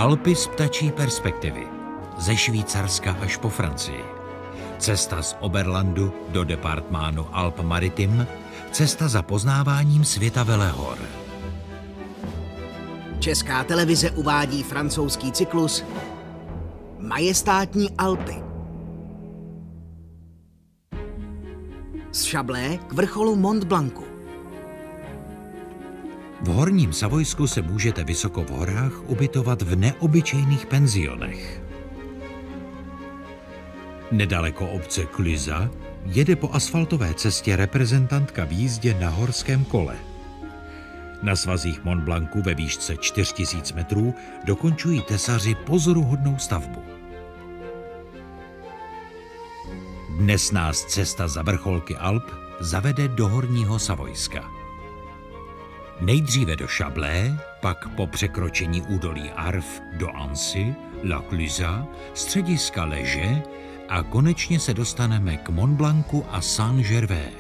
Alpy z ptačí perspektivy. Ze Švýcarska až po Francii. Cesta z Oberlandu do departmánu Alpes-Maritimes. Cesta za poznáváním světa velehor. Česká televize uvádí francouzský cyklus Majestátní Alpy. Z Chablais k vrcholu Mont Blancu. V Horním Savojsku se můžete vysoko v horách ubytovat v neobyčejných penzionech. Nedaleko obce Clusa jede po asfaltové cestě reprezentantka v jízdě na horském kole. Na svazích Mont Blancu ve výšce 4000 metrů dokončují tesaři pozoruhodnou stavbu. Dnes nás cesta za vrcholky Alp zavede do Horního Savojska. Nejdříve do Chablais, pak po překročení údolí Arve do Annecy, La Clusa, střediska Léger a konečně se dostaneme k Mont Blancu a Saint-Gervais.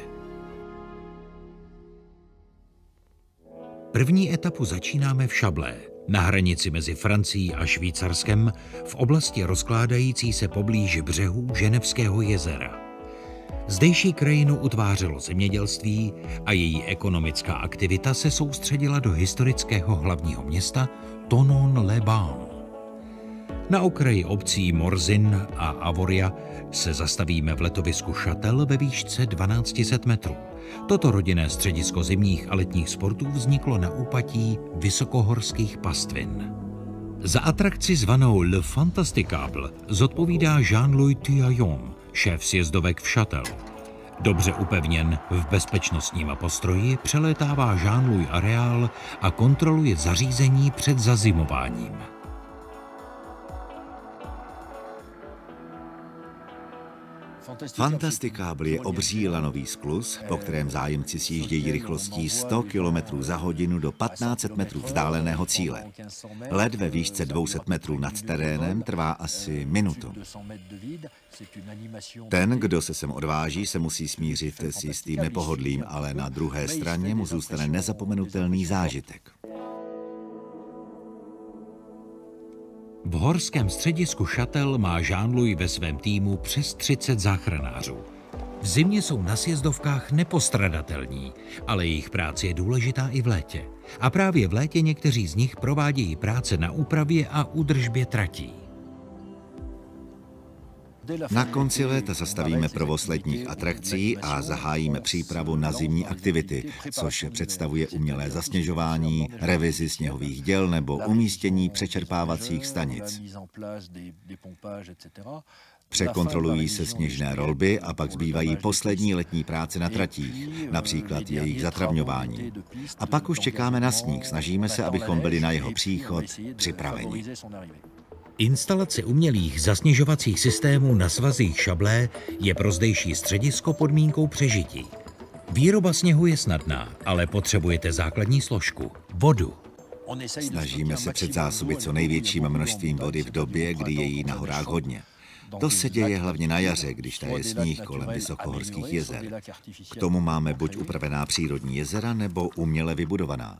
První etapu začínáme v Chablais, na hranici mezi Francií a Švýcarskem, v oblasti rozkládající se poblíž břehů Ženevského jezera. Zdejší krajinu utvářelo zemědělství a její ekonomická aktivita se soustředila do historického hlavního města Thonon-les-Bains. Na okraji obcí Morzine a Avoria se zastavíme v letovisku Châtel ve výšce 1200 metrů. Toto rodinné středisko zimních a letních sportů vzniklo na úpatí vysokohorských pastvin. Za atrakci zvanou Le Fantasticable zodpovídá Jean-Louis Tuaillon, šéf sjezdovek v Châtel. Dobře upevněn v bezpečnostním postroji přelétává Jean-Louis areál a kontroluje zařízení před zazimováním. Fantasticable je obří lanový skluz, po kterém zájemci sjíždějí rychlostí 100 km za hodinu do 1500 metrů vzdáleného cíle. Let ve výšce 200 metrů nad terénem trvá asi minutu. Ten, kdo se sem odváží, se musí smířit s jistým nepohodlím, ale na druhé straně mu zůstane nezapomenutelný zážitek. V horském středisku Châtel má Jean-Louis ve svém týmu přes 30 záchranářů. V zimě jsou na sjezdovkách nepostradatelní, ale jejich práce je důležitá i v létě. A právě v létě někteří z nich provádějí práce na úpravě a údržbě tratí. Na konci léta zastavíme provoz letních atrakcí a zahájíme přípravu na zimní aktivity, což představuje umělé zasněžování, revizi sněhových děl nebo umístění přečerpávacích stanic. Překontrolují se sněžné rolby a pak zbývají poslední letní práce na tratích, například jejich zatravňování. A pak už čekáme na sníh, snažíme se, abychom byli na jeho příchod připraveni. Instalace umělých zasněžovacích systémů na svazích Chablais je pro zdejší středisko podmínkou přežití. Výroba sněhu je snadná, ale potřebujete základní složku – vodu. Snažíme se předzásobit co největším množstvím vody v době, kdy je jí na horách hodně. To se děje hlavně na jaře, když taje sníh kolem vysokohorských jezer. K tomu máme buď upravená přírodní jezera, nebo uměle vybudovaná.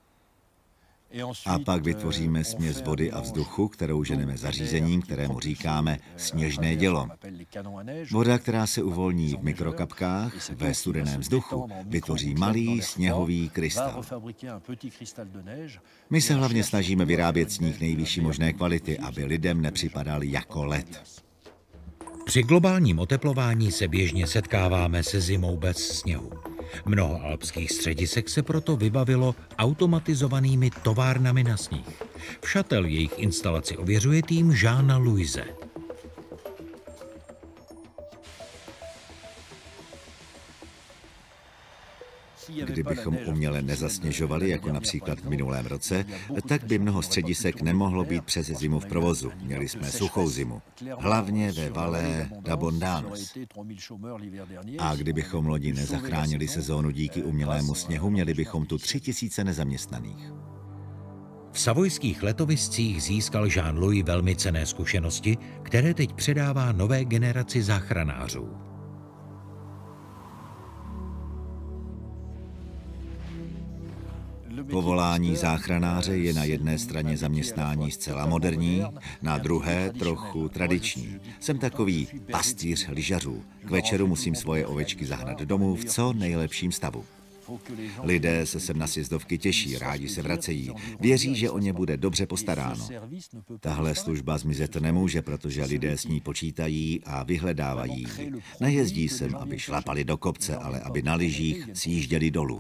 A pak vytvoříme směs vody a vzduchu, kterou ženeme zařízením, kterému říkáme sněžné dělo. Voda, která se uvolní v mikrokapkách ve studeném vzduchu, vytvoří malý sněhový krystal. My se hlavně snažíme vyrábět sníh nejvyšší možné kvality, aby lidem nepřipadal jako led. Při globálním oteplování se běžně setkáváme se zimou bez sněhu. Mnoho alpských středisek se proto vybavilo automatizovanými továrnami na sníh. V Châtel jejich instalaci ověřuje tým Jeana Louise. Kdybychom uměle nezasněžovali, jako například v minulém roce, tak by mnoho středisek nemohlo být přes zimu v provozu. Měli jsme suchou zimu, hlavně ve Vallée d'Abondance. A kdybychom lodi nezachránili sezónu díky umělému sněhu, měli bychom tu 3000 nezaměstnaných. V savojských letoviscích získal Jean-Louis velmi cenné zkušenosti, které teď předává nové generaci záchranářů. Povolání záchranáře je na jedné straně zaměstnání zcela moderní, na druhé trochu tradiční. Jsem takový pastýř lyžařů. K večeru musím svoje ovečky zahnat domů v co nejlepším stavu. Lidé se sem na sjezdovky těší, rádi se vracejí. Věří, že o ně bude dobře postaráno. Tahle služba zmizet nemůže, protože lidé s ní počítají a vyhledávají ji. Nejezdí sem, aby šlapali do kopce, ale aby na lyžích sjížděli dolů.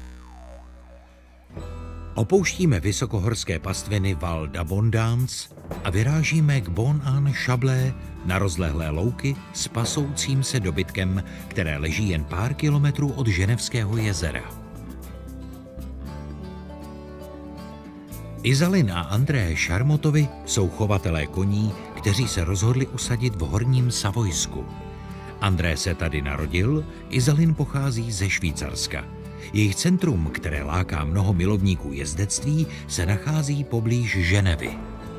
Opouštíme vysokohorské pastviny Val d'Abondance a vyrážíme k Bon-An-Chablais na rozlehlé louky s pasoucím se dobytkem, které leží jen pár kilometrů od Ženevského jezera. Izaline a André Charmotovi jsou chovatelé koní, kteří se rozhodli usadit v Horním Savojsku. André se tady narodil, Izaline pochází ze Švýcarska. Jejich centrum, které láká mnoho milovníků jezdectví, se nachází poblíž Ženevy.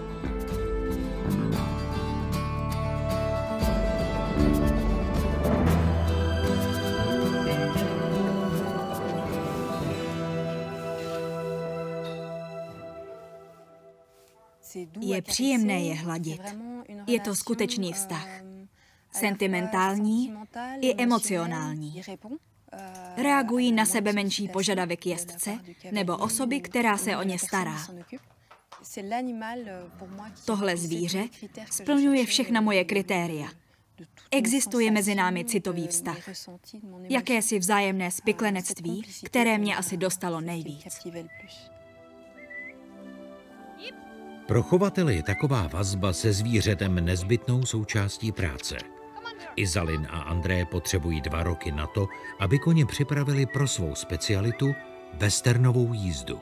Je příjemné je hladit. Je to skutečný vztah. Sentimentální i emocionální. Reagují na sebe menší požadavek jezdce nebo osoby, která se o ně stará. Tohle zvíře splňuje všechna moje kritéria. Existuje mezi námi citový vztah. Jakési vzájemné spiklenectví, které mě asi dostalo nejvíc. Pro chovatele je taková vazba se zvířetem nezbytnou součástí práce. Izaline a André potřebují 2 roky na to, aby koně připravili pro svou specialitu westernovou jízdu.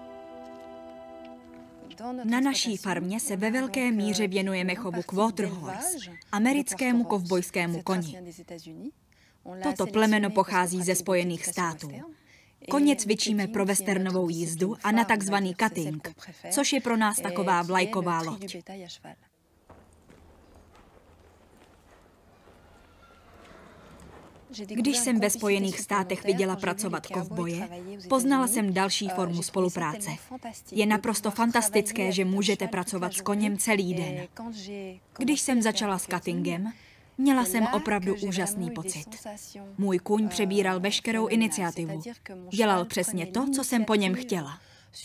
Na naší farmě se ve velké míře věnujeme chovu Quarterhorse, americkému kovbojskému koni. Toto plemeno pochází ze Spojených států. Koně cvičíme pro westernovou jízdu a na takzvaný cutting, což je pro nás taková vlajková loď. Když jsem ve Spojených státech viděla pracovat kovboje, poznala jsem další formu spolupráce. Je naprosto fantastické, že můžete pracovat s koněm celý den. Když jsem začala s cuttingem, měla jsem opravdu úžasný pocit. Můj kůň přebíral veškerou iniciativu. Dělal přesně to, co jsem po něm chtěla.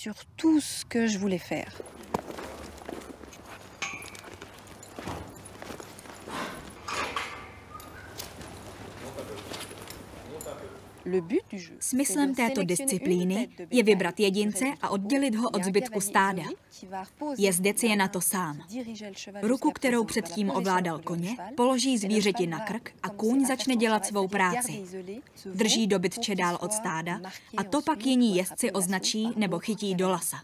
Smyslem této disciplíny je vybrat jedince a oddělit ho od zbytku stáda. Jezdec je na to sám. Ruku, kterou předtím ovládal koně, položí zvířeti na krk a kůň začne dělat svou práci. Drží dobytče dál od stáda a to pak jiní jezdci označí nebo chytí do lasa.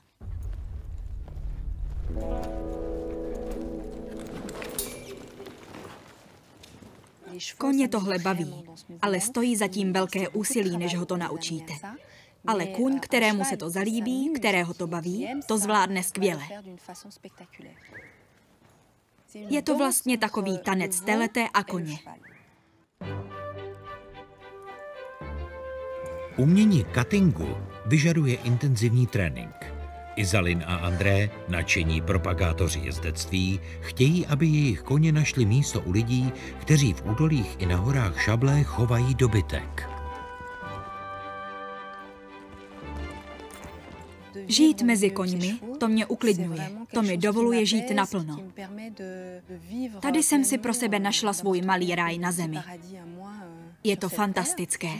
Koně tohle baví, ale stojí zatím velké úsilí, než ho to naučíte. Ale kůň, kterému se to zalíbí, kterého to baví, to zvládne skvěle. Je to vlastně takový tanec telete a koně. Umění cuttingu vyžaduje intenzivní trénink. Izaline a André, nadšení propagátoři jezdectví, chtějí, aby jejich koně našli místo u lidí, kteří v údolích i na horách Chablais chovají dobytek. Žít mezi koňmi, to mě uklidňuje, to mi dovoluje žít naplno. Tady jsem si pro sebe našla svůj malý ráj na zemi. Je to fantastické.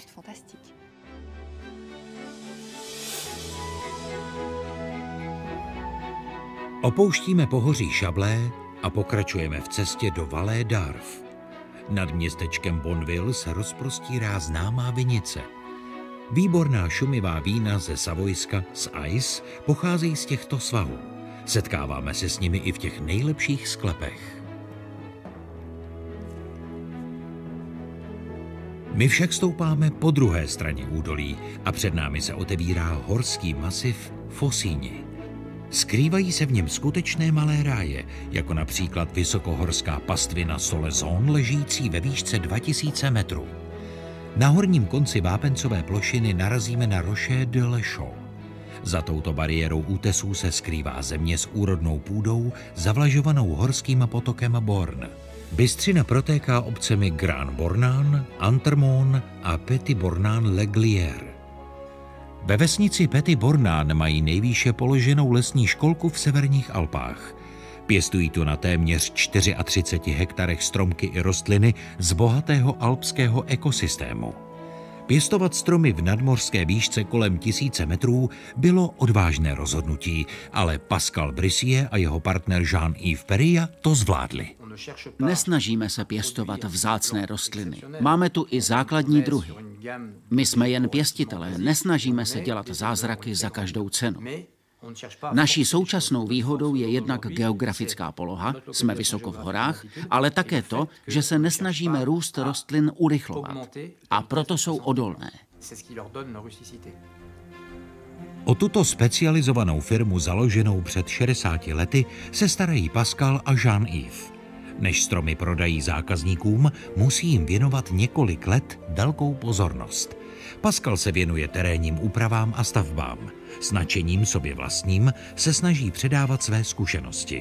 Opouštíme pohoří Chablais a pokračujeme v cestě do Vallée d'Arve. Nad městečkem Bonneville se rozprostírá známá vinice. Výborná šumivá vína ze Savojska, z Ice, pocházejí z těchto svahů. Setkáváme se s nimi i v těch nejlepších sklepech. My však stoupáme po druhé straně údolí a před námi se otevírá horský masiv Faucigny. Skrývají se v něm skutečné malé ráje, jako například vysokohorská pastvina Solaizon ležící ve výšce 2000 metrů. Na horním konci vápencové plošiny narazíme na Rocher de l'Échaud. Za touto bariérou útesů se skrývá země s úrodnou půdou, zavlažovanou horským potokem Born. Bystřina protéká obcemi Grand Bornand, Entremont a Petit Bornand-le-Glier. Ve vesnici Petit Bornand mají nejvýše položenou lesní školku v severních Alpách. Pěstují tu na téměř 34 hektarech stromky i rostliny z bohatého alpského ekosystému. Pěstovat stromy v nadmořské výšce kolem 1000 metrů bylo odvážné rozhodnutí, ale Pascal Brissier a jeho partner Jean-Yves Perilla to zvládli. Nesnažíme se pěstovat vzácné rostliny. Máme tu i základní druhy. My jsme jen pěstitelé, nesnažíme se dělat zázraky za každou cenu. Naší současnou výhodou je jednak geografická poloha, jsme vysoko v horách, ale také to, že se nesnažíme růst rostlin urychlovat. A proto jsou odolné. O tuto specializovanou firmu založenou před 60 lety se starají Pascal a Jean-Yves. Než stromy prodají zákazníkům, musí jim věnovat několik let velkou pozornost. Pascal se věnuje terénním úpravám a stavbám. S nadšením sobě vlastním se snaží předávat své zkušenosti.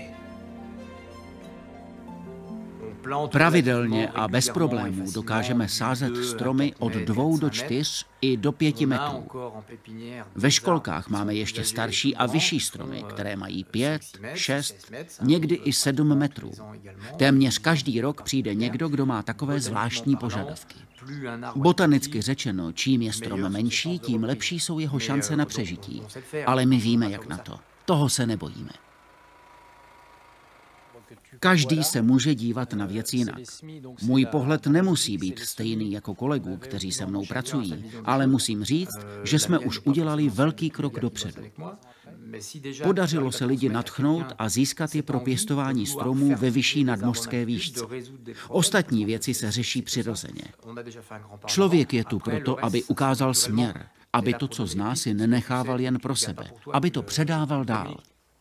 Pravidelně a bez problémů dokážeme sázet stromy od 2 do 4 i do 5 metrů. Ve školkách máme ještě starší a vyšší stromy, které mají 5, 6, někdy i 7 metrů. Téměř každý rok přijde někdo, kdo má takové zvláštní požadavky. Botanicky řečeno, čím je strom menší, tím lepší jsou jeho šance na přežití. Ale my víme, jak na to. Toho se nebojíme. Každý se může dívat na věc jinak. Můj pohled nemusí být stejný jako kolegů, kteří se mnou pracují, ale musím říct, že jsme už udělali velký krok dopředu. Podařilo se lidi nadchnout a získat je pro pěstování stromů ve vyšší nadmořské výšce. Ostatní věci se řeší přirozeně. Člověk je tu proto, aby ukázal směr, aby to, co zná, si nenechával jen pro sebe, aby to předával dál.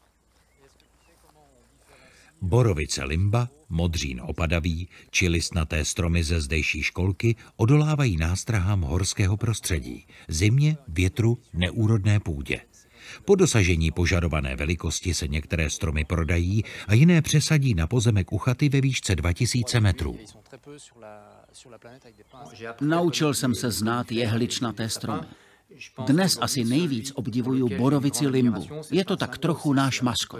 Borovice limba, modřín opadaví či listnaté stromy ze zdejší školky odolávají nástrahám horského prostředí, zimě, větru, neúrodné půdě. Po dosažení požadované velikosti se některé stromy prodají a jiné přesadí na pozemek u chaty ve výšce 2000 metrů. Naučil jsem se znát jehličnaté stromy. Dnes asi nejvíc obdivuju borovici limbu. Je to tak trochu náš maskot.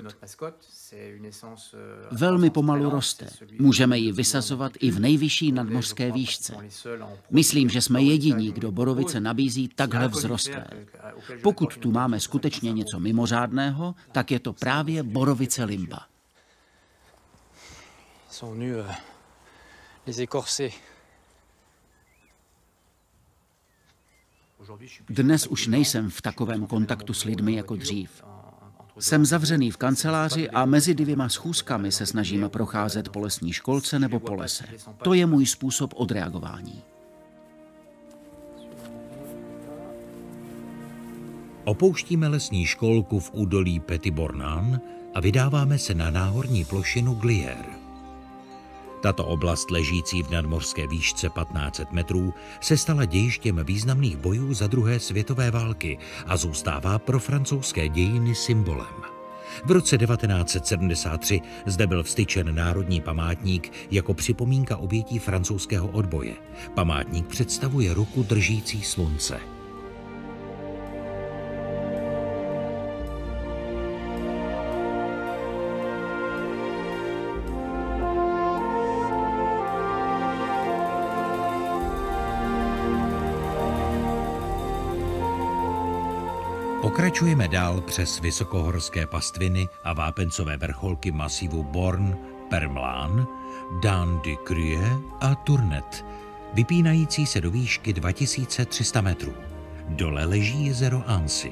Velmi pomalu roste. Můžeme ji vysazovat i v nejvyšší nadmořské výšce. Myslím, že jsme jediní, kdo borovice nabízí takhle vzrostlé. Pokud tu máme skutečně něco mimořádného, tak je to právě borovice limba. Dnes už nejsem v takovém kontaktu s lidmi jako dřív. Jsem zavřený v kanceláři a mezi 2 schůzkami se snažím procházet po lesní školce nebo po lese. To je můj způsob odreagování. Opouštíme lesní školku v údolí Petit Bornand a vydáváme se na náhorní plošinu Glier. Tato oblast, ležící v nadmořské výšce 1500 metrů, se stala dějištěm významných bojů za 2. světové války a zůstává pro francouzské dějiny symbolem. V roce 1973 zde byl vztyčen národní památník jako připomínka obětí francouzského odboje. Památník představuje ruku držící slunce. Pokračujeme dál přes vysokohorské pastviny a vápencové vrcholky masivu Born, Permlán, Dent du Cruet a Tournet, vypínající se do výšky 2300 metrů. Dole leží jezero Annecy.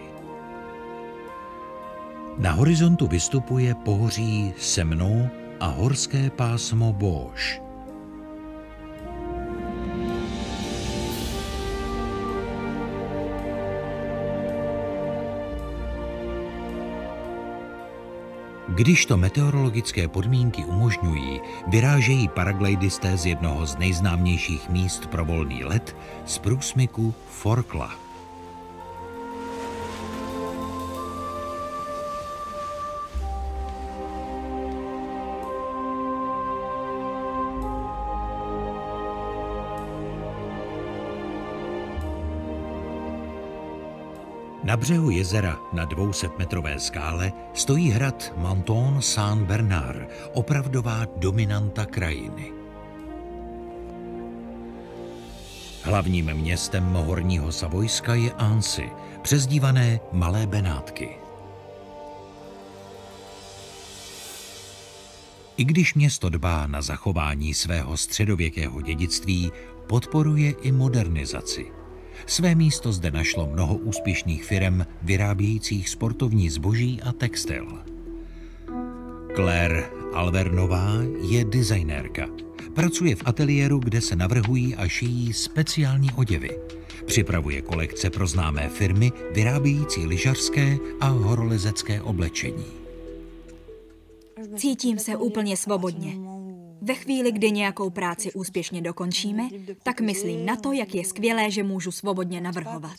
Na horizontu vystupuje pohoří Semnon a horské pásmo Bauge. Když to meteorologické podmínky umožňují, vyrážejí paraglidisté z jednoho z nejznámějších míst pro volný let z průsmyku Forclaz. Na břehu jezera na 200metrové skále stojí hrad Menton-Saint-Bernard, opravdová dominanta krajiny. Hlavním městem Horního Savojska je Annecy, přezdívané Malé Benátky. I když město dbá na zachování svého středověkého dědictví, podporuje i modernizaci. Své místo zde našlo mnoho úspěšných firem vyrábějících sportovní zboží a textil. Claire Alvernová je designérka. Pracuje v ateliéru, kde se navrhují a šijí speciální oděvy. Připravuje kolekce pro známé firmy vyrábějící lyžařské a horolezecké oblečení. Cítím se úplně svobodně. Ve chvíli, kdy nějakou práci úspěšně dokončíme, tak myslím na to, jak je skvělé, že můžu svobodně navrhovat.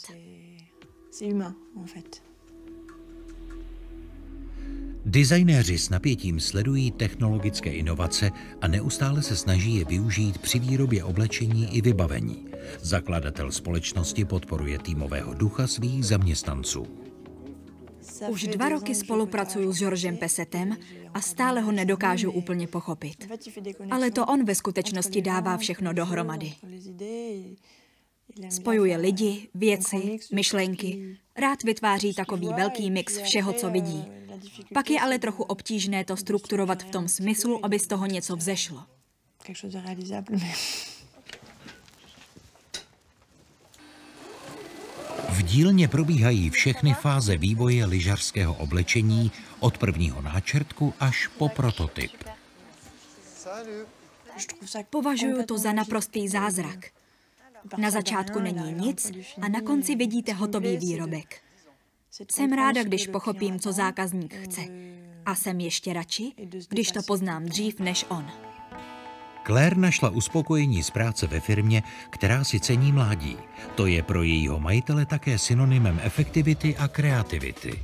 Designéři s napětím sledují technologické inovace a neustále se snaží je využít při výrobě oblečení i vybavení. Zakladatel společnosti podporuje týmového ducha svých zaměstnanců. Už 2 roky spolupracuju s Georgem Pessetem a stále ho nedokážu úplně pochopit. Ale to on ve skutečnosti dává všechno dohromady. Spojuje lidi, věci, myšlenky. Rád vytváří takový velký mix všeho, co vidí. Pak je ale trochu obtížné to strukturovat v tom smyslu, aby z toho něco vzešlo. V dílně probíhají všechny fáze vývoje lyžařského oblečení od prvního náčrtku až po prototyp. Považuji to za naprostý zázrak. Na začátku není nic a na konci vidíte hotový výrobek. Jsem ráda, když pochopím, co zákazník chce. A jsem ještě radši, když to poznám dřív než on. Claire našla uspokojení z práce ve firmě, která si cení mládí. To je pro jejího majitele také synonymem efektivity a kreativity.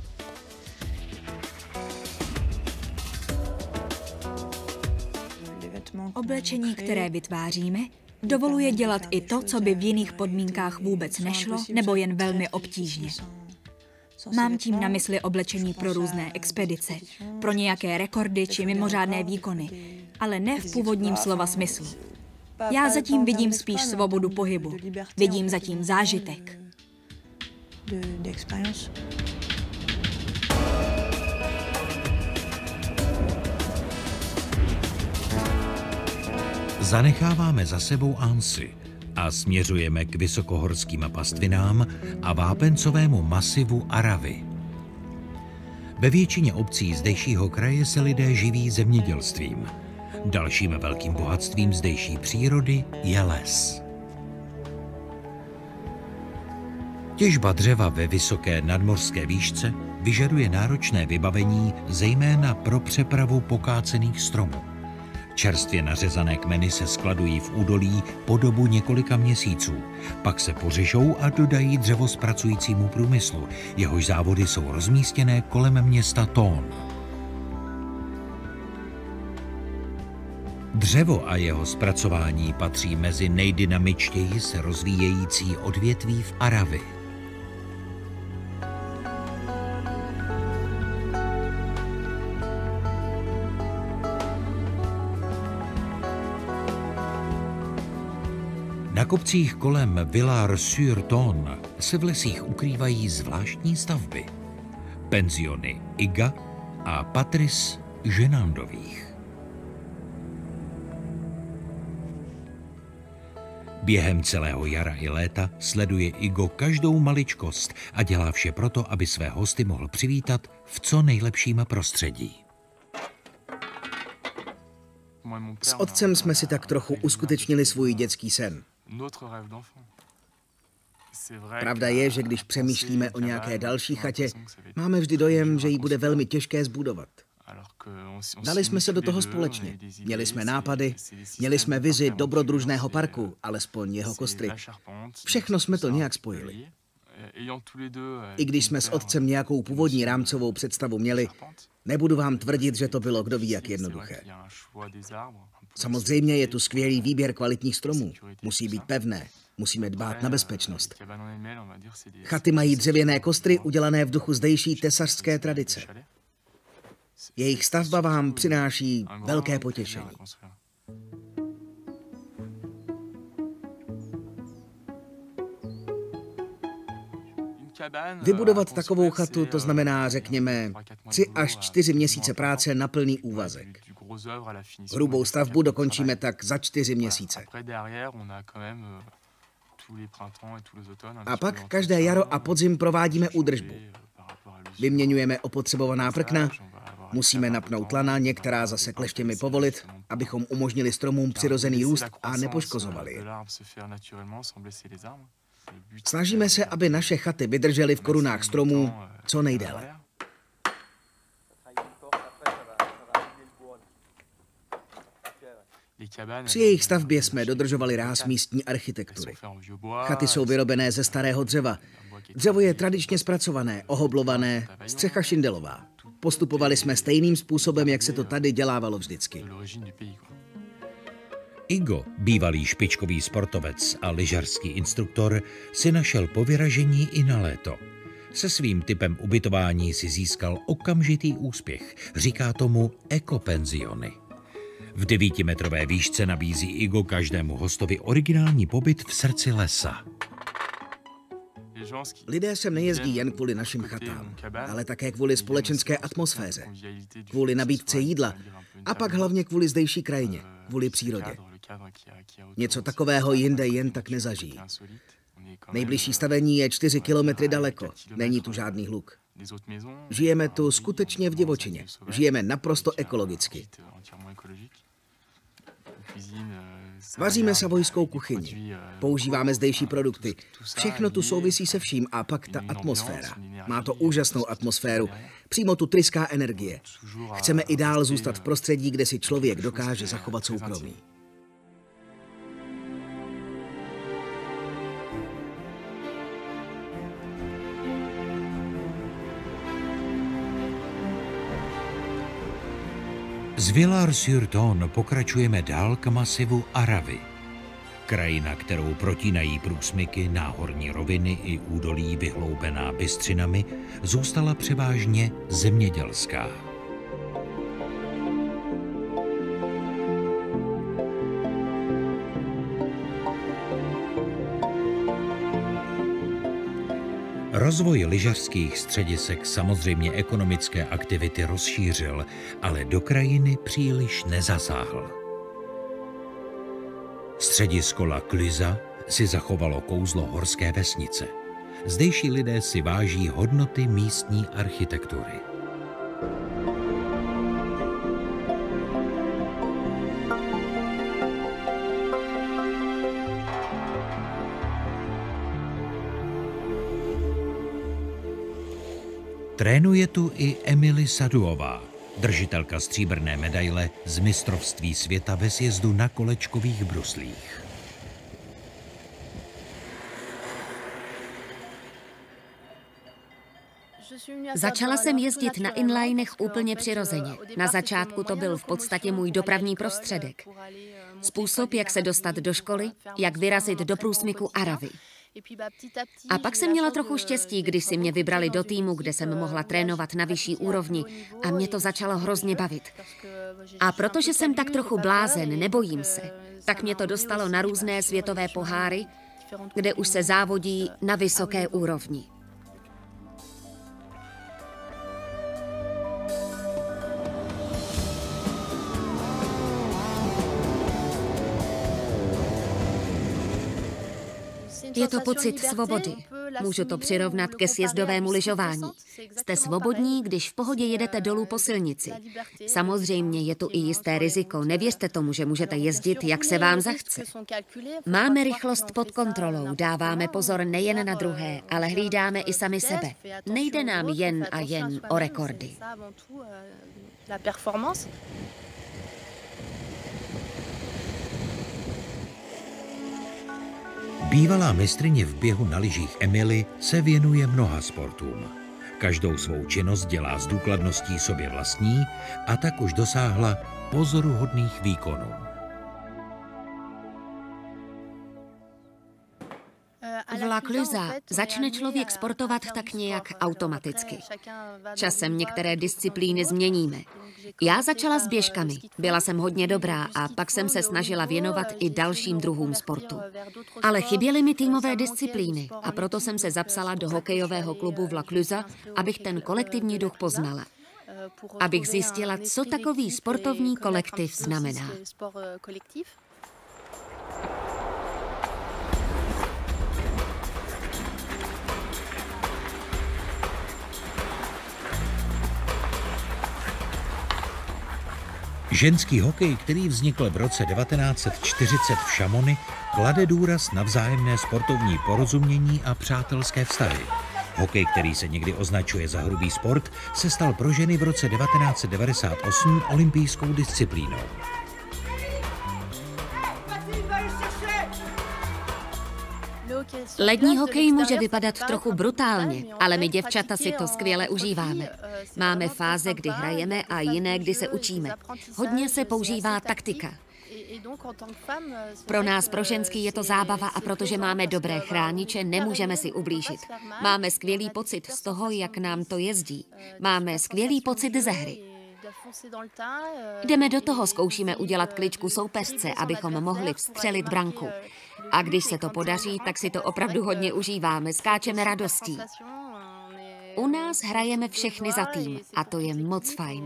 Oblečení, které vytváříme, dovoluje dělat i to, co by v jiných podmínkách vůbec nešlo, nebo jen velmi obtížně. Mám tím na mysli oblečení pro různé expedice, pro nějaké rekordy či mimořádné výkony, ale ne v původním slova smyslu. Já zatím vidím spíš svobodu pohybu, vidím zatím zážitek. Zanecháváme za sebou Annecy a směřujeme k vysokohorským pastvinám a vápencovému masivu Aravy. Ve většině obcí zdejšího kraje se lidé živí zemědělstvím. Dalším velkým bohatstvím zdejší přírody je les. Těžba dřeva ve vysoké nadmořské výšce vyžaduje náročné vybavení, zejména pro přepravu pokácených stromů. Čerstvě nařezané kmeny se skladují v údolí po dobu několika měsíců. Pak se pořežou a dodají dřevospracujícímu průmyslu. Jehož závody jsou rozmístěné kolem města Thon. Dřevo a jeho zpracování patří mezi nejdynamičtěji se rozvíjející odvětví v Aravi. Na kopcích kolem Villars-sur-Thon se v lesích ukrývají zvláštní stavby. Penziony Iga a Patrice Ženandových. Během celého jara i léta sleduje Igo každou maličkost a dělá vše proto, aby své hosty mohl přivítat v co nejlepším prostředí. S otcem jsme si tak trochu uskutečnili svůj dětský sen. Pravda je, že když přemýšlíme o nějaké další chatě, máme vždy dojem, že ji bude velmi těžké zbudovat. Dali jsme se do toho společně. Měli jsme nápady, měli jsme vizi dobrodružného parku, alespoň jeho kostry. Všechno jsme to nějak spojili. I když jsme s otcem nějakou původní rámcovou představu měli, nebudu vám tvrdit, že to bylo kdo ví jak jednoduché. Samozřejmě je tu skvělý výběr kvalitních stromů. Musí být pevné. Musíme dbát na bezpečnost. Chaty mají dřevěné kostry udělané v duchu zdejší tesařské tradice. Jejich stavba vám přináší velké potěšení. Vybudovat takovou chatu, to znamená, řekněme, 3 až 4 měsíce práce na plný úvazek. Hrubou stavbu dokončíme tak za 4 měsíce. A pak každé jaro a podzim provádíme údržbu. Vyměňujeme opotřebovaná prkna, musíme napnout lana, některá zase kleštěmi povolit, abychom umožnili stromům přirozený růst a nepoškozovali je. Snažíme se, aby naše chaty vydržely v korunách stromů co nejdéle. Při jejich stavbě jsme dodržovali ráz místní architektury. Chaty jsou vyrobené ze starého dřeva. Dřevo je tradičně zpracované, ohoblované, střecha šindelová. Postupovali jsme stejným způsobem, jak se to tady dělávalo vždycky. Igo, bývalý špičkový sportovec a lyžařský instruktor, si našel po vyražení i na léto. Se svým typem ubytování si získal okamžitý úspěch. Říká tomu ekopenziony. V 9metrové výšce nabízí Igo každému hostovi originální pobyt v srdci lesa. Lidé sem nejezdí jen kvůli našim chatám, ale také kvůli společenské atmosféře, kvůli nabídce jídla a pak hlavně kvůli zdejší krajině, kvůli přírodě. Něco takového jinde jen tak nezažijí. Nejbližší stavení je 4 kilometry daleko, není tu žádný hluk. Žijeme tu skutečně v divočině, žijeme naprosto ekologicky. Vaříme savojskou kuchyni, používáme zdejší produkty. Všechno tu souvisí se vším a pak ta atmosféra. Má to úžasnou atmosféru. Přímo tu tryská energie. Chceme i dál zůstat v prostředí, kde si člověk dokáže zachovat soukromí. Z Villars-sur-Ton pokračujeme dál k masivu Aravy. Krajina, kterou protínají průsmyky, náhorní roviny i údolí vyhloubená bystřinami, zůstala převážně zemědělská. Rozvoj lyžařských středisek samozřejmě ekonomické aktivity rozšířil, ale do krajiny příliš nezasáhl. Středisko La Clusa si zachovalo kouzlo horské vesnice. Zdejší lidé si váží hodnoty místní architektury. Trénuje tu i Emily Saduová, držitelka stříbrné medaile z mistrovství světa ve sjezdu na kolečkových bruslích. Začala jsem jezdit na inlinech úplně přirozeně. Na začátku to byl v podstatě můj dopravní prostředek. Způsob, jak se dostat do školy, jak vyrazit do průsmyku Aravy. A pak jsem měla trochu štěstí, když si mě vybrali do týmu, kde jsem mohla trénovat na vyšší úrovni a mě to začalo hrozně bavit. A protože jsem tak trochu blázen, nebojím se, tak mě to dostalo na různé světové poháry, kde už se závodí na vysoké úrovni. Je to pocit svobody. Můžu to přirovnat ke sjezdovému lyžování. Jste svobodní, když v pohodě jedete dolů po silnici. Samozřejmě je tu i jisté riziko. Nevěřte tomu, že můžete jezdit, jak se vám zachce. Máme rychlost pod kontrolou, dáváme pozor nejen na druhé, ale hlídáme i sami sebe. Nejde nám jen a jen o rekordy. Bývalá mistryně v běhu na lyžích Emily se věnuje mnoha sportům. Každou svou činnost dělá s důkladností sobě vlastní a tak už dosáhla pozoruhodných výkonů. V La Cluse začne člověk sportovat tak nějak automaticky. Časem některé disciplíny změníme. Já začala s běžkami, byla jsem hodně dobrá a pak jsem se snažila věnovat i dalším druhům sportu. Ale chyběly mi týmové disciplíny a proto jsem se zapsala do hokejového klubu v La Cluse, abych ten kolektivní duch poznala. Abych zjistila, co takový sportovní kolektiv znamená. Ženský hokej, který vznikl v roce 1940 v Chamonix, klade důraz na vzájemné sportovní porozumění a přátelské vztahy. Hokej, který se někdy označuje za hrubý sport, se stal pro ženy v roce 1998 olympijskou disciplínou. Lední hokej může vypadat trochu brutálně, ale my děvčata si to skvěle užíváme. Máme fáze, kdy hrajeme a jiné, kdy se učíme. Hodně se používá taktika. Pro nás, pro ženský, je to zábava a protože máme dobré chrániče, nemůžeme si ublížit. Máme skvělý pocit z toho, jak nám to jezdí. Máme skvělý pocit ze hry. Jdeme do toho, zkoušíme udělat kličku soupeřce, abychom mohli vstřelit branku. A když se to podaří, tak si to opravdu hodně užíváme, skáčeme radostí. U nás hrajeme všechny za tým a to je moc fajn.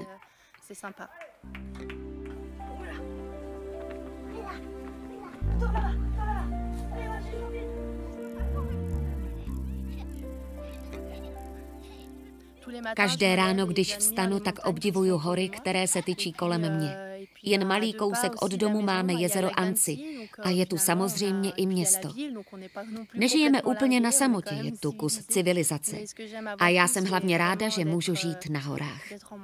Každé ráno, když vstanu, tak obdivuju hory, které se tyčí kolem mě. Jen malý kousek od domu máme jezero Annecy a je tu samozřejmě i město. Nežijeme úplně na samotě, je tu kus civilizace. A já jsem hlavně ráda, že můžu žít na horách.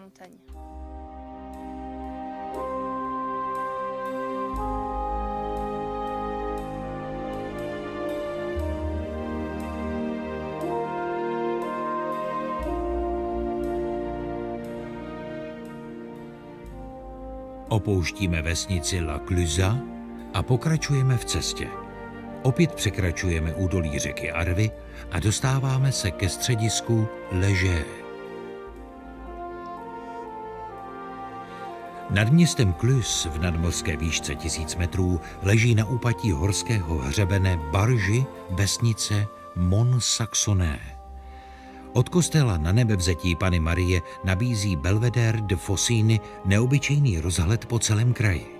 Opouštíme vesnici La Cluse a pokračujeme v cestě. Opět překračujeme údolí řeky Arvy a dostáváme se ke středisku Léger. Nad městem Cluse v nadmořské výšce 1000 metrů leží na úpatí horského hřebene Bargy vesnice Mont-Saxonais. Od kostela na nebevzetí Panny Marie nabízí Belvedere de Faucigny neobyčejný rozhled po celém kraji.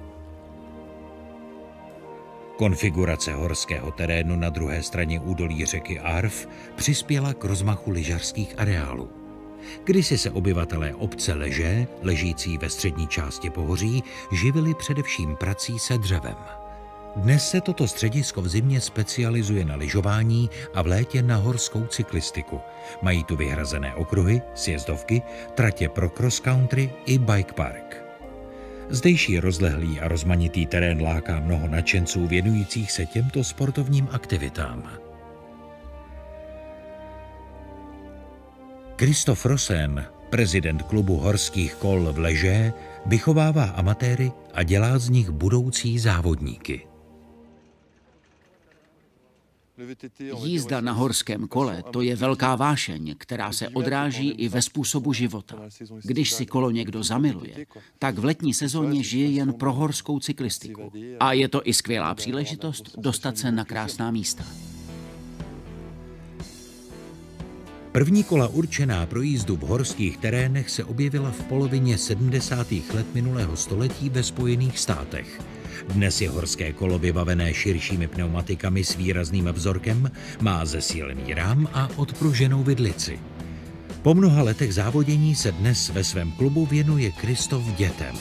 Konfigurace horského terénu na druhé straně údolí řeky Arve přispěla k rozmachu lyžařských areálů. Kdysi se obyvatelé obce Léger, ležící ve střední části pohoří, živili především prací se dřevem. Dnes se toto středisko v zimě specializuje na lyžování a v létě na horskou cyklistiku. Mají tu vyhrazené okruhy, sjezdovky, tratě pro cross country i bike park. Zdejší rozlehlý a rozmanitý terén láká mnoho nadšenců věnujících se těmto sportovním aktivitám. Christophe Rosen, prezident klubu horských kol v Léger, vychovává amatéry a dělá z nich budoucí závodníky. Jízda na horském kole, to je velká vášeň, která se odráží i ve způsobu života. Když si kolo někdo zamiluje, tak v letní sezóně žije jen pro horskou cyklistiku. A je to i skvělá příležitost dostat se na krásná místa. První kola určená pro jízdu v horských terénech se objevila v polovině 70. let minulého století ve Spojených státech. Dnes je horské kolo vybavené širšími pneumatikami s výrazným vzorkem, má zesílený rám a odpruženou vidlici. Po mnoha letech závodění se dnes ve svém klubu věnuje Christophe dětem.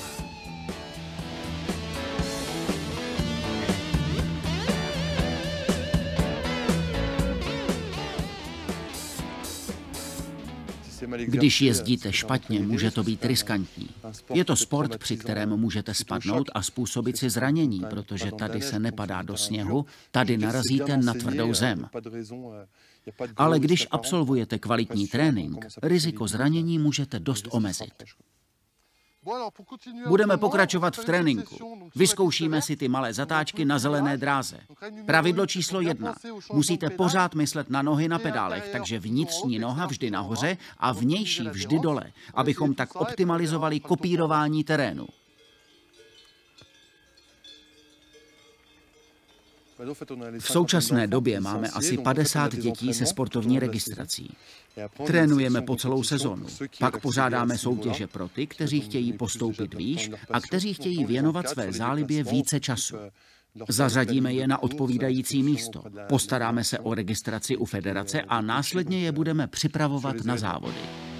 Když jezdíte špatně, může to být riskantní. Je to sport, při kterém můžete spadnout a způsobit si zranění, protože tady se nepadá do sněhu, tady narazíte na tvrdou zem. Ale když absolvujete kvalitní trénink, riziko zranění můžete dost omezit. Budeme pokračovat v tréninku. Vyzkoušíme si ty malé zatáčky na zelené dráze. Pravidlo číslo 1. Musíte pořád myslet na nohy na pedálech, takže vnitřní noha vždy nahoře a vnější vždy dole, abychom tak optimalizovali kopírování terénu. V současné době máme asi 50 dětí se sportovní registrací. Trénujeme po celou sezonu. Pak pořádáme soutěže pro ty, kteří chtějí postoupit výš a kteří chtějí věnovat své zálibě více času. Zařadíme je na odpovídající místo. Postaráme se o registraci u federace a následně je budeme připravovat na závody.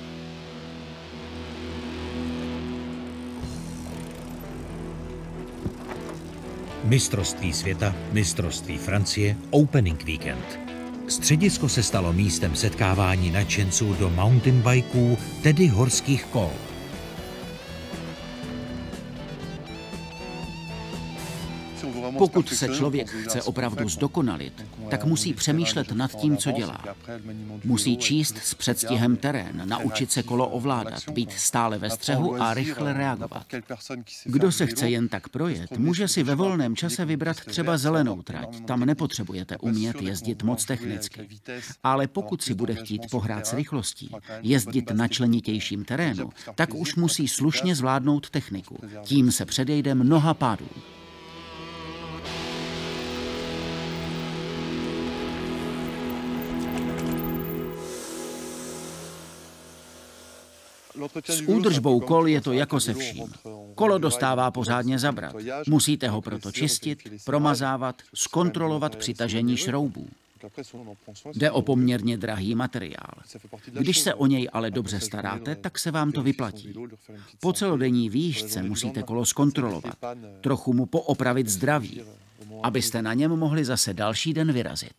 Mistrovství světa, mistrovství Francie, Opening Weekend. Středisko se stalo místem setkávání nadšenců do mountain bikeů, tedy horských kol. Pokud se člověk chce opravdu zdokonalit, tak musí přemýšlet nad tím, co dělá. Musí číst s předstihem terén, naučit se kolo ovládat, být stále ve střehu a rychle reagovat. Kdo se chce jen tak projet, může si ve volném čase vybrat třeba zelenou trať. Tam nepotřebujete umět jezdit moc technicky. Ale pokud si bude chtít pohrát s rychlostí, jezdit na členitějším terénu, tak už musí slušně zvládnout techniku. Tím se předejde mnoha pádů. S údržbou kol je to jako se vším. Kolo dostává pořádně zabrat. Musíte ho proto čistit, promazávat, zkontrolovat při tažení šroubů. Jde o poměrně drahý materiál. Když se o něj ale dobře staráte, tak se vám to vyplatí. Po celodenní výšce musíte kolo zkontrolovat, trochu mu poopravit zdraví, abyste na něm mohli zase další den vyrazit.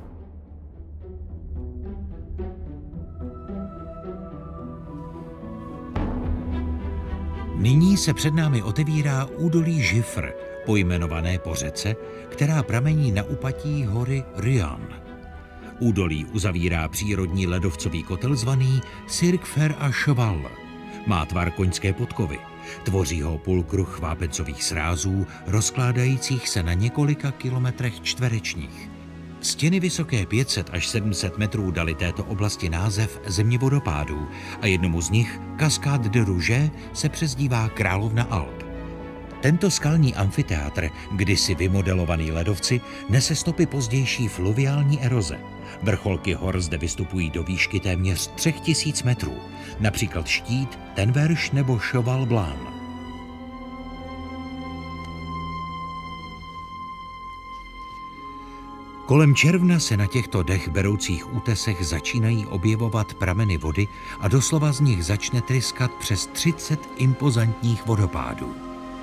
Nyní se před námi otevírá údolí Gifre, pojmenované po řece, která pramení na úpatí hory Rian. Údolí uzavírá přírodní ledovcový kotel zvaný Cirque Fer à Cheval. Má tvar koňské podkovy. Tvoří ho půlkruh vápecových srázů, rozkládajících se na několika kilometrech čtverečních. Stěny vysoké 500 až 700 metrů dali této oblasti název země vodopádů a jednomu z nich, Cascade de Rouge, se přezdívá Královna Alp. Tento skalní amfiteátr, kdysi vymodelovaný ledovci, nese stopy pozdější fluviální eroze. Vrcholky hor zde vystupují do výšky téměř 3000 metrů, například štít Tenverš nebo Cheval Blanc. Kolem června se na těchto dech beroucích útesech začínají objevovat prameny vody a doslova z nich začne tryskat přes 30 impozantních vodopádů.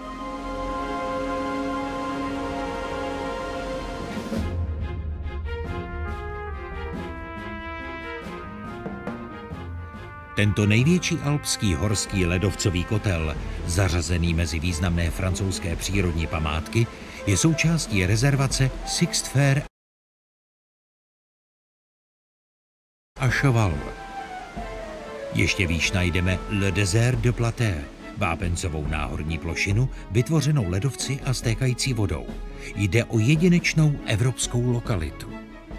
Tento největší alpský horský ledovcový kotel, zařazený mezi významné francouzské přírodní památky, je součástí rezervace Sixte Fer à Cheval. Ještě výš najdeme Le Désert de Platé, vápencovou náhorní plošinu, vytvořenou ledovci a stékající vodou. Jde o jedinečnou evropskou lokalitu.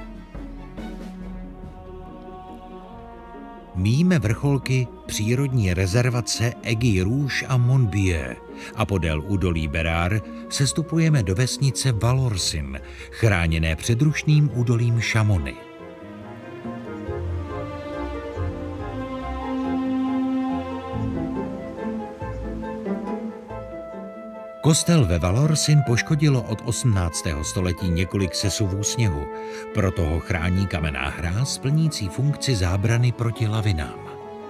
Míjíme vrcholky přírodní rezervace Aiguille Rouge a Montbieu a podél údolí Bérard sestupujeme do vesnice Vallorcine, chráněné předrušným údolím Chamonix. Kostel ve Vallorcine poškodilo od 18. století několik sesuvů sněhu, proto ho chrání kamenná hráz plnící funkci zábrany proti lavinám.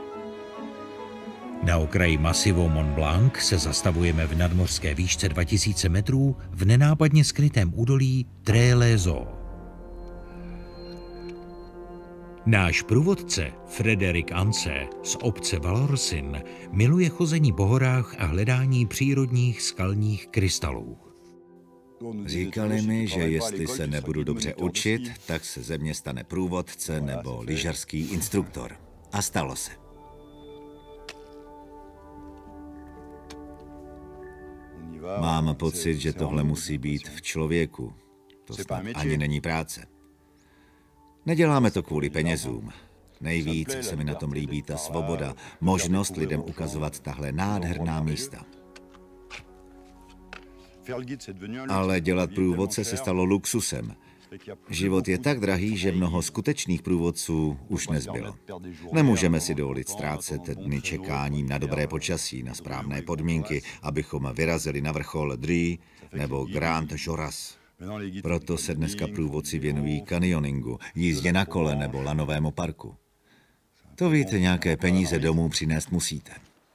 Na okraji masivu Mont Blanc se zastavujeme v nadmořské výšce 2000 metrů v nenápadně skrytém údolí Tré-les-Eaux. Náš průvodce Frédéric Ancé z obce Vallorcine miluje chození po horách a hledání přírodních skalních krystalů. Říkali mi, že jestli se nebudu dobře učit, tak se ze mě stane průvodce nebo lyžařský instruktor. A stalo se. Mám pocit, že tohle musí být v člověku. To snad ani není práce. Neděláme to kvůli penězům. Nejvíc se mi na tom líbí ta svoboda, možnost lidem ukazovat tahle nádherná místa. Ale dělat průvodce se stalo luxusem. Život je tak drahý, že mnoho skutečných průvodců už nezbylo. Nemůžeme si dovolit ztrácet dny čekáním na dobré počasí, na správné podmínky, abychom vyrazili na vrchol Dry nebo Grand Joras. Proto se dneska průvodci věnují kanioningu, jízdě na kole nebo lanovému parku. To víte, nějaké peníze domů přinést musíte.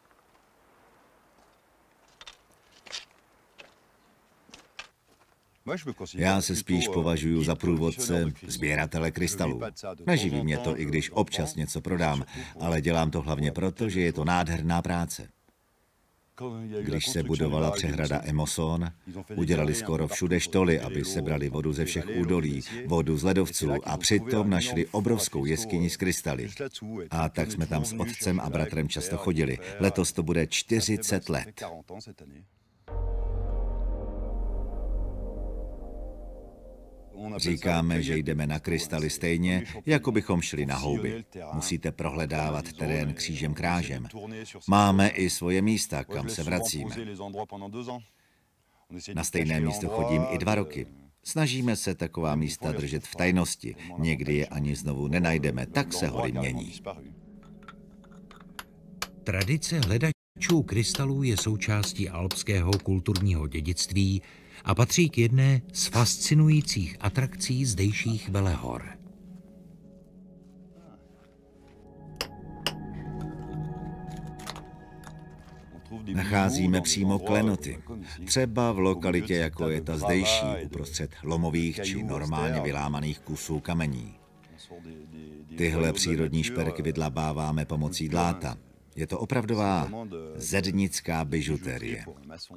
Já se spíš považuji za průvodce sběratele krystalů. Neživí mě to, i když občas něco prodám, ale dělám to hlavně proto, že je to nádherná práce. Když se budovala přehrada Emoson, udělali skoro všude štoly, aby sebrali vodu ze všech údolí, vodu z ledovců a přitom našli obrovskou jeskyni s krystaly. A tak jsme tam s otcem a bratrem často chodili. Letos to bude 40 let. Říkáme, že jdeme na krystaly stejně, jako bychom šli na houby. Musíte prohledávat terén křížem krážem. Máme i svoje místa, kam se vracíme. Na stejné místo chodím i 2 roky. Snažíme se taková místa držet v tajnosti. Někdy je ani znovu nenajdeme, tak se hory mění. Tradice hledačů krystalů je součástí alpského kulturního dědictví a patří k jedné z fascinujících atrakcí zdejších velehor. Nacházíme přímo klenoty. Třeba v lokalitě, jako je ta zdejší, uprostřed lomových či normálně vylámaných kusů kamení. Tyhle přírodní šperky vydlabáváme pomocí dláta. Je to opravdová zednická bižuterie.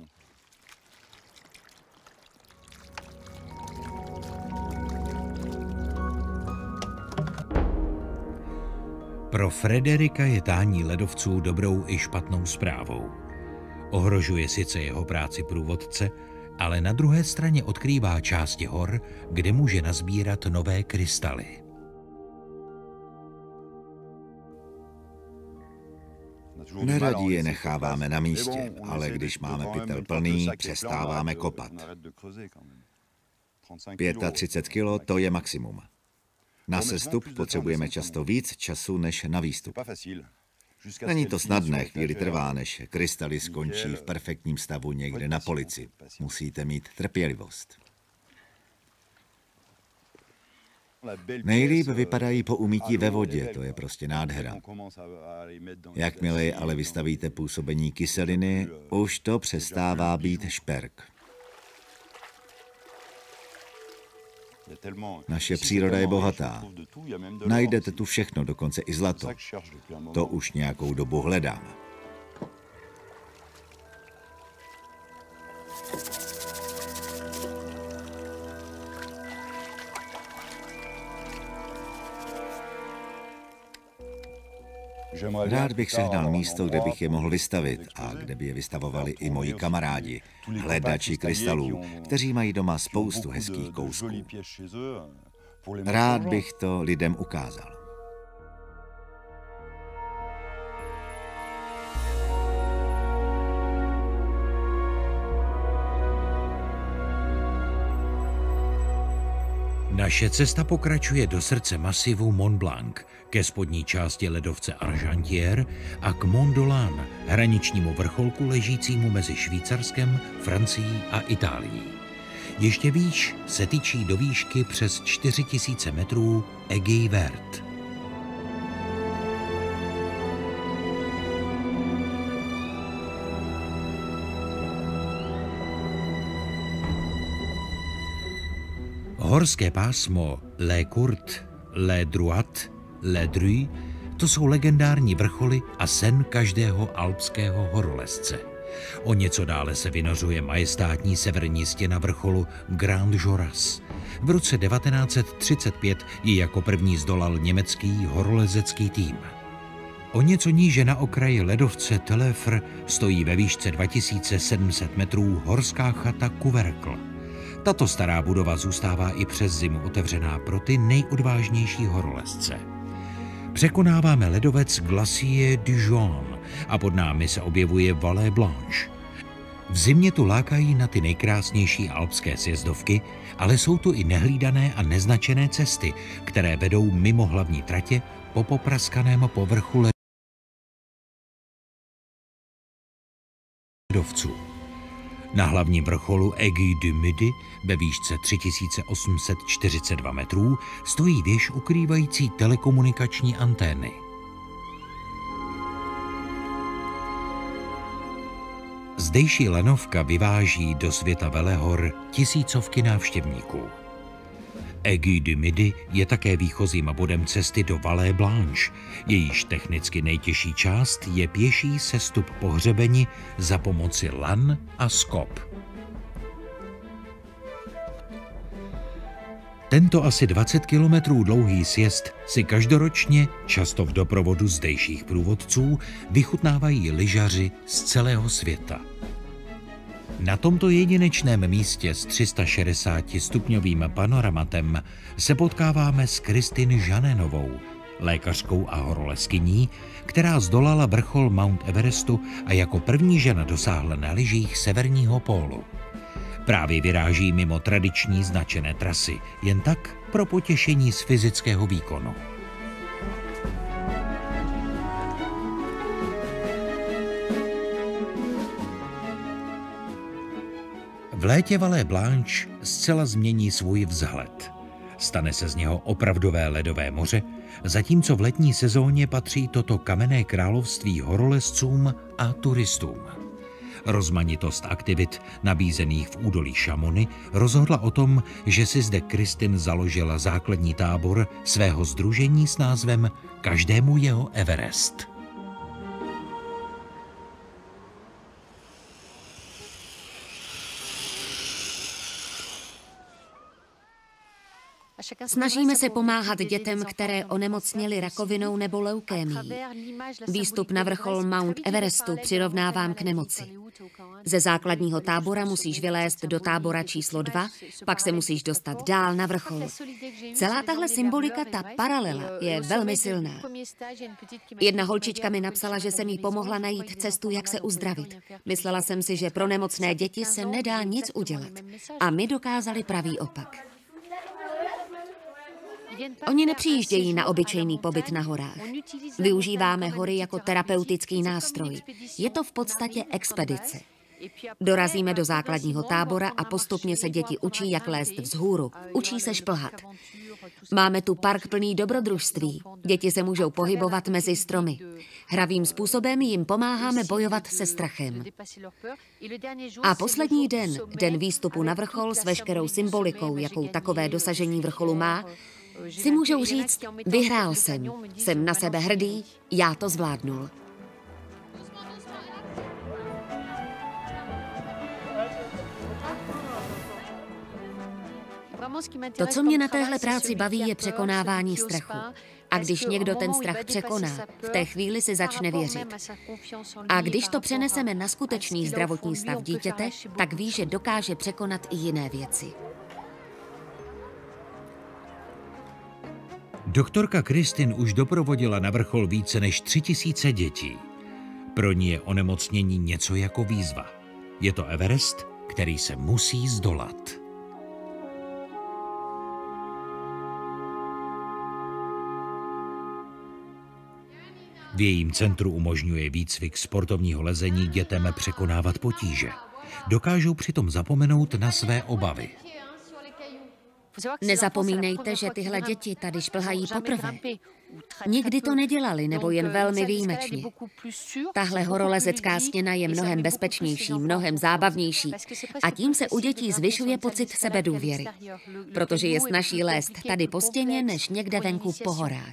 Pro Frederika je tání ledovců dobrou i špatnou zprávou. Ohrožuje sice jeho práci průvodce, ale na druhé straně odkrývá části hor, kde může nazbírat nové krystaly. Neradi je necháváme na místě, ale když máme pytel plný, přestáváme kopat. 35 kilo, to je maximum. Na sestup potřebujeme často víc času než na výstup. Není to snadné, chvíli trvá, než krystaly skončí v perfektním stavu někde na polici. Musíte mít trpělivost. Nejlíp vypadají po umytí ve vodě, to je prostě nádhera. Jakmile je ale vystavíte působení kyseliny, už to přestává být šperk. Naše příroda je bohatá. Najdete tu všechno, dokonce i zlato. To už nějakou dobu hledám. Rád bych sehnal místo, kde bych je mohl vystavit a kde by je vystavovali i moji kamarádi, hledači krystalů, kteří mají doma spoustu hezkých kousků. Rád bych to lidem ukázal. Naše cesta pokračuje do srdce masivu Mont Blanc, ke spodní části ledovce Argentière a k Mont Dolin, hraničnímu vrcholku ležícímu mezi Švýcarskem, Francií a Itálií. Ještě výš se tyčí do výšky přes 4000 metrů Aiguille Verte. Horské pásmo Les Courtes, Les Droites, Les Drues, to jsou legendární vrcholy a sen každého alpského horolezce. O něco dále se vynořuje majestátní severní stěna vrcholu Grand Joras. V roce 1935 ji jako první zdolal německý horolezecký tým. O něco níže na okraji ledovce Telefr stojí ve výšce 2700 metrů horská chata Couvercle. Tato stará budova zůstává i přes zimu otevřená pro ty nejodvážnější horolezce. Překonáváme ledovec Glacier du Jaune a pod námi se objevuje Vallée Blanche. V zimě tu lákají na ty nejkrásnější alpské sjezdovky, ale jsou tu i nehlídané a neznačené cesty, které vedou mimo hlavní tratě po popraskaném povrchu ledovců. Na hlavním vrcholu Aiguille du Midi ve výšce 3842 metrů stojí věž ukrývající telekomunikační antény. Zdejší lanovka vyváží do světa velehor tisícovky návštěvníků. Aiguille du Midi je také výchozím bodem cesty do Vallée Blanche. Jejíž technicky nejtěžší část je pěší sestup po hřebeni za pomoci lan a skop. Tento asi 20 kilometrů dlouhý sjezd si každoročně, často v doprovodu zdejších průvodců, vychutnávají lyžaři z celého světa. Na tomto jedinečném místě s 360-stupňovým panoramatem se potkáváme s Christine Jeannenovou, lékařkou a horolezkyní, která zdolala vrchol Mount Everestu a jako první žena dosáhla na lyžích severního pólu. Právě vyráží mimo tradiční značené trasy, jen tak pro potěšení z fyzického výkonu. V létě Vallée Blanche zcela změní svůj vzhled. Stane se z něho opravdové ledové moře, zatímco v letní sezóně patří toto kamenné království horolezcům a turistům. Rozmanitost aktivit nabízených v údolí Chamonix rozhodla o tom, že si zde Christine založila základní tábor svého sdružení s názvem Každému jeho Everest. Snažíme se pomáhat dětem, které onemocněly rakovinou nebo leukémií. Výstup na vrchol Mount Everestu přirovnávám k nemoci. Ze základního tábora musíš vylézt do tábora číslo 2, pak se musíš dostat dál na vrchol. Celá tahle symbolika, ta paralela, je velmi silná. Jedna holčička mi napsala, že jsem jí pomohla najít cestu, jak se uzdravit. Myslela jsem si, že pro nemocné děti se nedá nic udělat. A my dokázali pravý opak. Oni nepřijíždějí na obyčejný pobyt na horách. Využíváme hory jako terapeutický nástroj. Je to v podstatě expedice. Dorazíme do základního tábora a postupně se děti učí, jak lézt vzhůru. Učí se šplhat. Máme tu park plný dobrodružství. Děti se můžou pohybovat mezi stromy. Hravým způsobem jim pomáháme bojovat se strachem. A poslední den, den výstupu na vrchol s veškerou symbolikou, jakou takové dosažení vrcholu má, si můžou říct, vyhrál jsem na sebe hrdý, já to zvládnul. To, co mě na téhle práci baví, je překonávání strachu. A když někdo ten strach překoná, v té chvíli si začne věřit. A když to přeneseme na skutečný zdravotní stav dítěte, tak ví, že dokáže překonat i jiné věci. Doktorka Christine už doprovodila na vrchol více než 3000 dětí. Pro ní je onemocnění něco jako výzva. Je to Everest, který se musí zdolat. V jejím centru umožňuje výcvik sportovního lezení dětem překonávat potíže. Dokážou přitom zapomenout na své obavy. Nezapomínejte, že tyhle děti tady šplhají poprvé. Nikdy to nedělali, nebo jen velmi výjimečně. Tahle horolezecká stěna je mnohem bezpečnější, mnohem zábavnější a tím se u dětí zvyšuje pocit sebedůvěry, protože je snazší lézt tady po stěně, než někde venku po horách.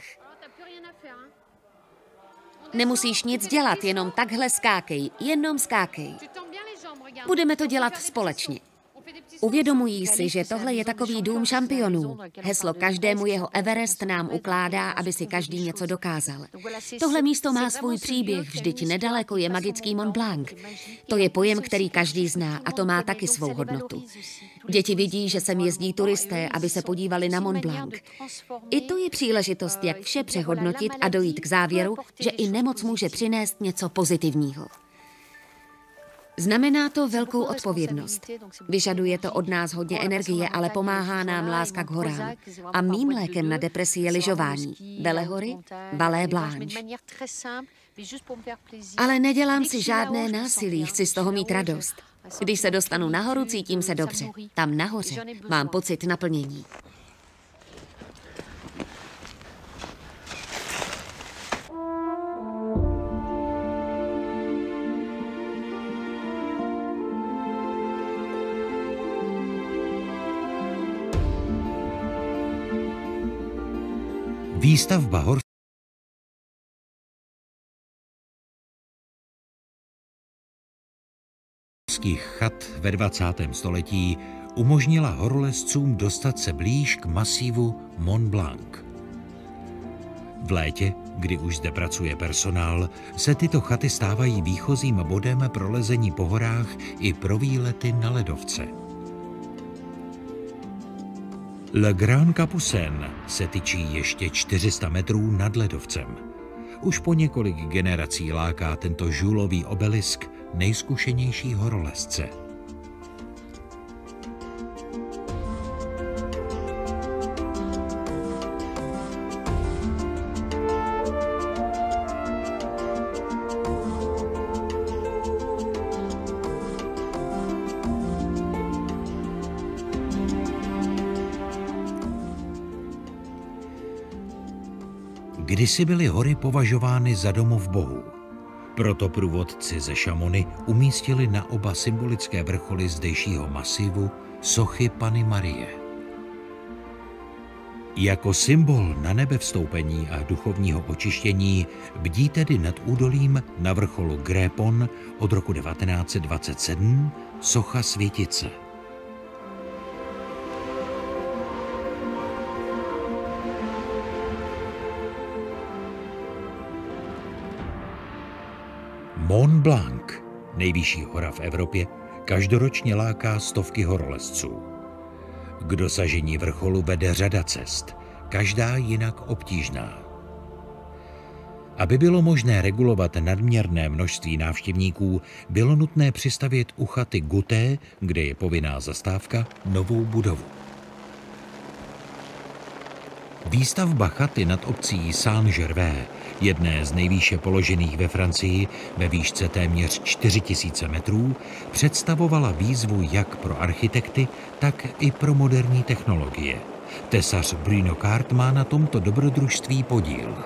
Nemusíš nic dělat, jenom takhle skákej, jenom skákej. Budeme to dělat společně. Uvědomují si, že tohle je takový dům šampionů. Heslo každému jeho Everest nám ukládá, aby si každý něco dokázal. Tohle místo má svůj příběh, vždyť nedaleko je magický Mont Blanc. To je pojem, který každý zná a to má taky svou hodnotu. Děti vidí, že sem jezdí turisté, aby se podívali na Mont Blanc. I to je příležitost, jak vše přehodnotit a dojít k závěru, že i nemoc může přinést něco pozitivního. Znamená to velkou odpovědnost. Vyžaduje to od nás hodně energie, ale pomáhá nám láska k horám. A mým lékem na depresi je lyžování. Velehory, Valais Blanche. Ale nedělám si žádné násilí, chci z toho mít radost. Když se dostanu nahoru, cítím se dobře. Tam nahoře mám pocit naplnění. Výstavba horských chat ve 20. století umožnila horolezcům dostat se blíž k masívu Mont Blanc. V létě, kdy už zde pracuje personál, se tyto chaty stávají výchozím bodem pro lezení po horách i pro výlety na ledovce. Le Grand Capucin se tyčí ještě 400 metrů nad ledovcem. Už po několik generací láká tento žulový obelisk nejzkušenější horolezce. Kdysi byly hory považovány za domov bohů. Proto průvodci ze Chamonix umístili na oba symbolické vrcholy zdejšího masivu sochy Panny Marie. Jako symbol na nebevstoupení a duchovního očištění bdí tedy nad údolím na vrcholu Grépon od roku 1927 socha Světice. Mont Blanc, nejvyšší hora v Evropě, každoročně láká stovky horolezců. K dosažení vrcholu vede řada cest, každá jinak obtížná. Aby bylo možné regulovat nadměrné množství návštěvníků, bylo nutné přistavět u chaty Guté, kde je povinná zastávka, novou budovu. Výstavba chaty nad obcí Saint-Gervais, jedné z nejvýše položených ve Francii ve výšce téměř 4000 metrů, představovala výzvu jak pro architekty, tak i pro moderní technologie. Tesař Bruno Cart má na tomto dobrodružství podíl.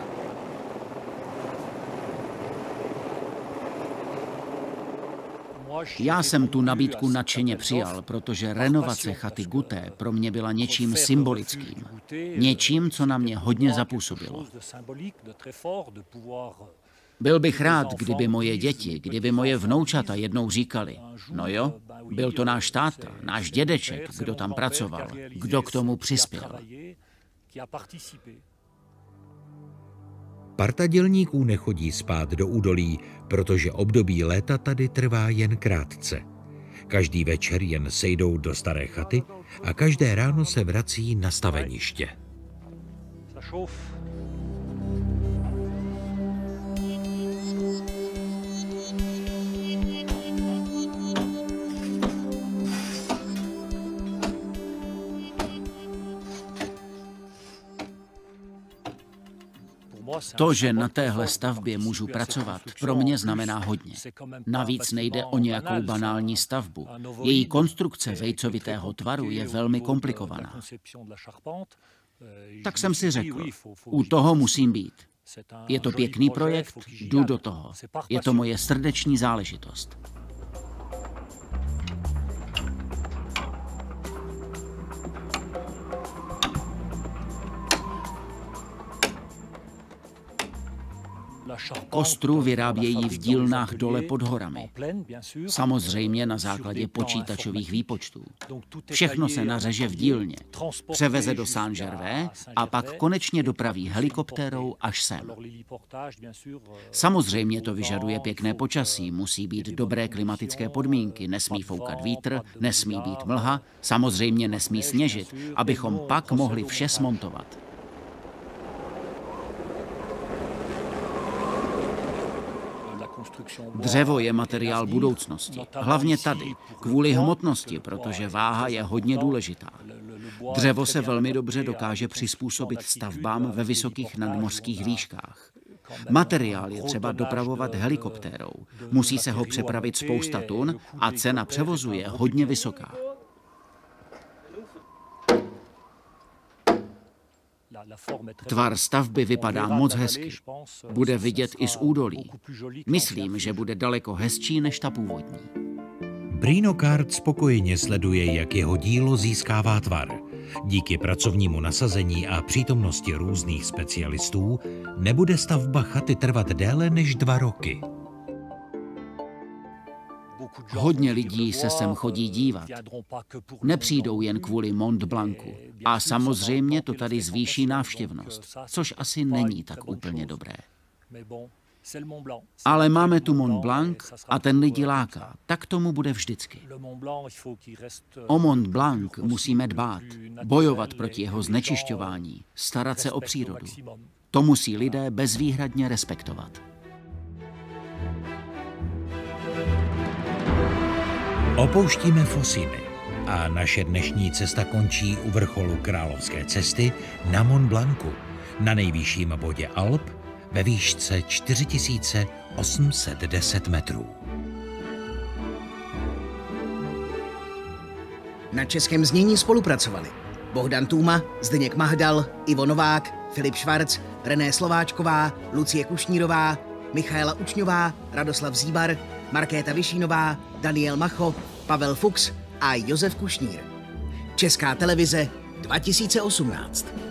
Já jsem tu nabídku nadšeně přijal, protože renovace chaty Guté pro mě byla něčím symbolickým. Něčím, co na mě hodně zapůsobilo. Byl bych rád, kdyby moje děti, kdyby moje vnoučata jednou říkali, no jo, byl to náš táta, náš dědeček, kdo tam pracoval, kdo k tomu přispěl. Parta dělníků nechodí spát do údolí, protože období léta tady trvá jen krátce. Každý večer jen sejdou do staré chaty a každé ráno se vrací na staveniště. To, že na téhle stavbě můžu pracovat, pro mě znamená hodně. Navíc nejde o nějakou banální stavbu. Její konstrukce vejcovitého tvaru je velmi komplikovaná. Tak jsem si řekl, u toho musím být. Je to pěkný projekt, jdu do toho. Je to moje srdeční záležitost. Kostru vyrábějí v dílnách dole pod horami. Samozřejmě na základě počítačových výpočtů. Všechno se nařeže v dílně, převeze do Saint-Gervais a pak konečně dopraví helikoptérou až sem. Samozřejmě to vyžaduje pěkné počasí, musí být dobré klimatické podmínky, nesmí foukat vítr, nesmí být mlha, samozřejmě nesmí sněžit, abychom pak mohli vše smontovat. Dřevo je materiál budoucnosti, hlavně tady, kvůli hmotnosti, protože váha je hodně důležitá. Dřevo se velmi dobře dokáže přizpůsobit stavbám ve vysokých nadmořských výškách. Materiál je třeba dopravovat helikoptérou, musí se ho přepravit spousta tun a cena převozu je hodně vysoká. Tvar stavby vypadá moc hezky. Bude vidět i z údolí. Myslím, že bude daleko hezčí než ta původní. Bruno Cart spokojeně sleduje, jak jeho dílo získává tvar. Díky pracovnímu nasazení a přítomnosti různých specialistů nebude stavba chaty trvat déle než 2 roky. Hodně lidí se sem chodí dívat. Nepřijdou jen kvůli Mont Blancu. A samozřejmě to tady zvýší návštěvnost, což asi není tak úplně dobré. Ale máme tu Mont Blanc a ten lidi láká. Tak tomu bude vždycky. O Mont Blanc musíme dbát, bojovat proti jeho znečišťování, starat se o přírodu. To musí lidé bezvýhradně respektovat. Opouštíme Fosiny a naše dnešní cesta končí u vrcholu Královské cesty na Mont Blancu, na nejvyšším bodě Alp ve výšce 4810 metrů. Na českém znění spolupracovali Bohdan Tůma, Zdeněk Mahdal, Ivo Novák, Filip Švarc, René Slováčková, Lucie Kušnírová, Michaela Učňová, Radoslav Zíbar, Markéta Vyšínová, Daniel Macho, Pavel Fuchs a Josef Kušnír. Česká televize 2018.